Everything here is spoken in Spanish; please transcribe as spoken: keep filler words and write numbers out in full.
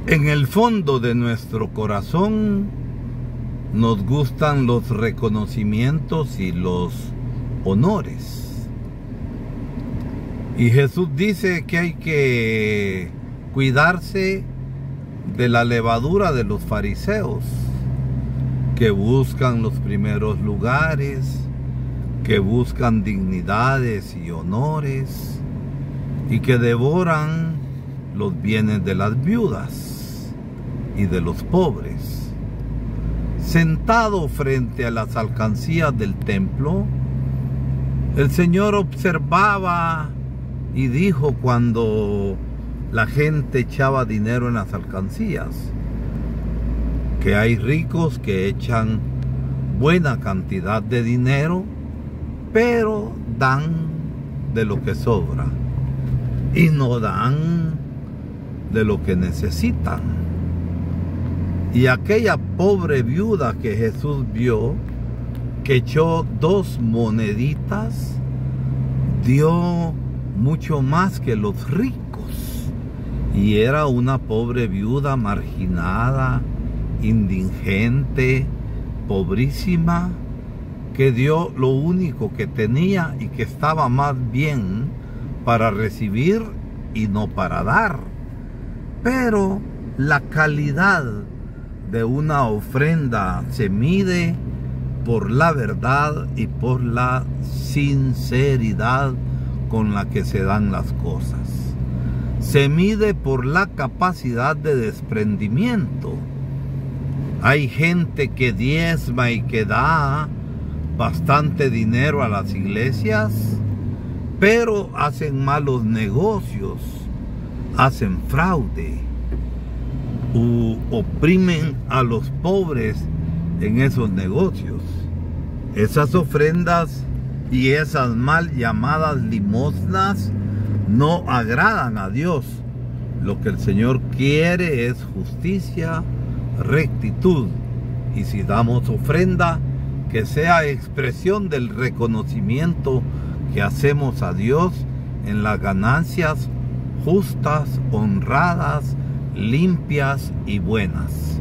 En el fondo de nuestro corazón nos gustan los reconocimientos y los honores. Y Jesús dice que hay que cuidarse de la levadura de los fariseos, que buscan los primeros lugares, que buscan dignidades y honores, y que devoran los bienes de las viudas y de los pobres. Sentado frente a las alcancías del templo, el Señor observaba y dijo cuando la gente echaba dinero en las alcancías, que hay ricos que echan buena cantidad de dinero, pero dan de lo que sobra y no dan de lo que necesitan. Y aquella pobre viuda que Jesús vio, que echó dos moneditas, dio mucho más que los ricos. Y era una pobre viuda marginada, indigente, pobrísima, que dio lo único que tenía y que estaba más bien para recibir y no para dar. Pero la calidad de una ofrenda se mide por la verdad y por la sinceridad con la que se dan las cosas. Se mide por la capacidad de desprendimiento. Hay gente que diezma y que da bastante dinero a las iglesias, pero hacen malos negocios, hacen fraude, u oprimen a los pobres en esos negocios. Esas ofrendas y esas mal llamadas limosnas no agradan a Dios. Lo que el Señor quiere es justicia, rectitud. Y si damos ofrenda, que sea expresión del reconocimiento que hacemos a Dios en las ganancias justas, honradas, limpias y buenas.